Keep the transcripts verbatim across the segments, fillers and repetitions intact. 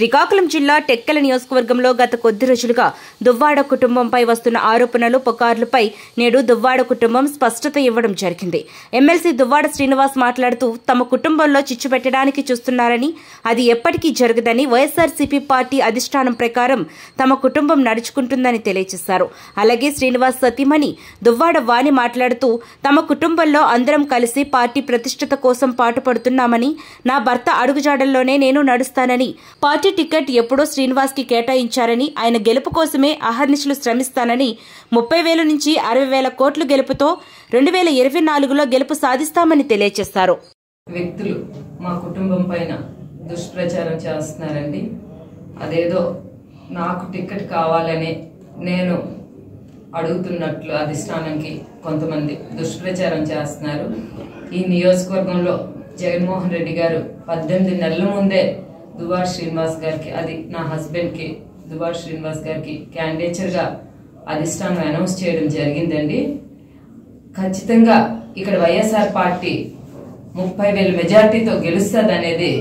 శ్రీకాకుళం జిల్లా టెక్కల నియోజకవర్గంలో గత కొద్ది రోజులుగా దువ్వాడ కుటుంబంపై వస్తున్న ఆరోపణలు పుకార్లపై నేడు దువ్వాడ కుటుంబం స్పష్టత ఇవ్వడం జరిగింది. ఎమ్మెల్సీ దువ్వాడ శ్రీనివాస్ మాట్లాడుతూ తమ కుటుంబంలో చిచ్చు పెట్టడానికి చూస్తున్నారని, అది ఎప్పటికీ జరగదని, వైఎస్ఆర్సీపీ పార్టీ అధిష్టానం ప్రకారం తమ కుటుంబం నడుచుకుంటుందని తెలియజేశారు. అలాగే శ్రీనివాస్ సతీమణి దువ్వాడ వాణి మాట్లాడుతూ తమ కుటుంబంలో అందరం కలిసి పార్టీ ప్రతిష్టత కోసం పాటుపడుతున్నామని, నా భర్త అడుగుజాడల్లోనే నేను నడుస్తానని, పార్టీ టికెట్ ఎప్పుడో శ్రీనివాస్ కి కేటాయించారని, ఆయన గెలుపు కోసమే అహర్నిశలు శ్రమిస్తానని, ముప్పై వేల నుంచి అరవై వేల కోట్ల గెలుపుతో రెండు వేల ఇరవై నాలుగులో గెలుపు సాధిస్తామని తెలియజేశారు. వ్యక్తులు మా కుటుంబం పైన దుష్ప్రచారం చేస్తున్నారండి. అదేదో నాకు టికెట్ కావాలని నేను అడుగుతున్నట్లు అధిష్టానానికి కొంతమంది దుష్ప్రచారం చేస్తున్నారు. ఈ నియోజకవర్గంలో జగన్మోహన్ రెడ్డి గారు పద్దెనిమిది నెలల ముందే దువ్వాడ శ్రీనివాస్ గారికి, అది నా హస్బెండ్ కి, దువ్వాడ శ్రీనివాస్ గారికి క్యాండిడేచర్ గా అధిష్టానం అనౌన్స్ చేయడం జరిగిందండి. ఖచ్చితంగా ఇక్కడ వైఎస్ఆర్ పార్టీ ముప్పై వేల మెజార్టీతో గెలుస్తుంది అనేది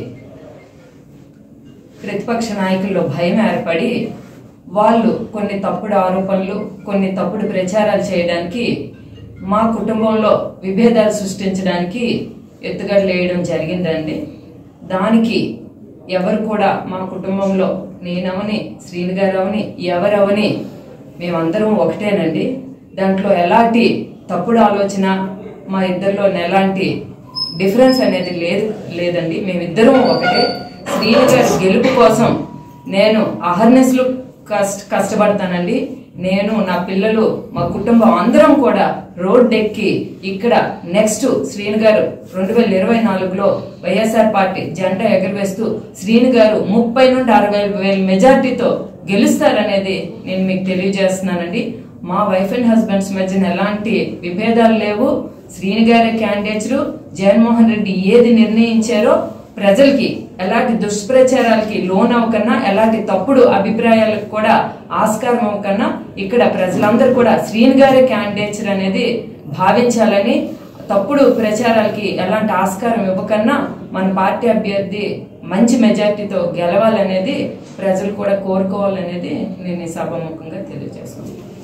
ప్రతిపక్ష నాయకుల్లో భయం ఏర్పడి వాళ్ళు కొన్ని తప్పుడు ఆరోపణలు, కొన్ని తప్పుడు ప్రచారాలు చేయడానికి, మా కుటుంబంలో విభేదాలు సృష్టించడానికి ఎత్తుగడలు వేయడం జరిగిందండి. దానికి ఎవరు కూడా మా కుటుంబంలో నేనవని, శ్రీను గారు అవని, ఎవరవని మేమందరం ఒకటేనండి. దాంట్లో ఎలాంటి తప్పుడు ఆలోచన, మా ఇద్దరిలో ఎలాంటి డిఫరెన్స్ అనేది లేదు లేదండి మేమిద్దరం ఒకటే. శ్రీను గారి గెలుపు కోసం నేను అహర్నిశలు కష్ట కష్టపడతానండి. నేను, నా పిల్లలు, మా కుటుంబం అందరం కూడా రోడ్ ఎక్కి ఇక్కడ నెక్స్ట్ శ్రీను గారు రెండు వేల ఇరవై నాలుగులో వైఎస్ఆర్ పార్టీ జెండా ఎగరవేస్తూ శ్రీను గారు ముప్పై నుండి అరవై వేల మెజార్టీతో గెలుస్తారనేది నేను మీకు తెలియజేస్తున్నానండి. మా వైఫ్ అండ్ హస్బెండ్స్ మధ్యన ఎలాంటి విభేదాలు లేవు. శ్రీను గారి క్యాండిడేట్స్ జగన్మోహన్ రెడ్డి ఏది నిర్ణయించారో ప్రజలకి ఎలాంటి దుష్ప్రచారాలకి లోన్ అవ్వకన్నా, ఎలాంటి తప్పుడు అభిప్రాయాలకు కూడా ఆస్కారం అవ్వకన్నా ఇక్కడ ప్రజలందరూ కూడా శ్రీను గారి క్యాండిడేచర్ అనేది భావించాలని, తప్పుడు ప్రచారాలకి ఎలాంటి ఆస్కారం ఇవ్వకన్నా మన పార్టీ అభ్యర్థి మంచి మెజార్టీతో గెలవాలనేది ప్రజలు కూడా కోరుకోవాలనేది నేను ఈ సభాముఖంగా తెలియజేస్తున్నాను.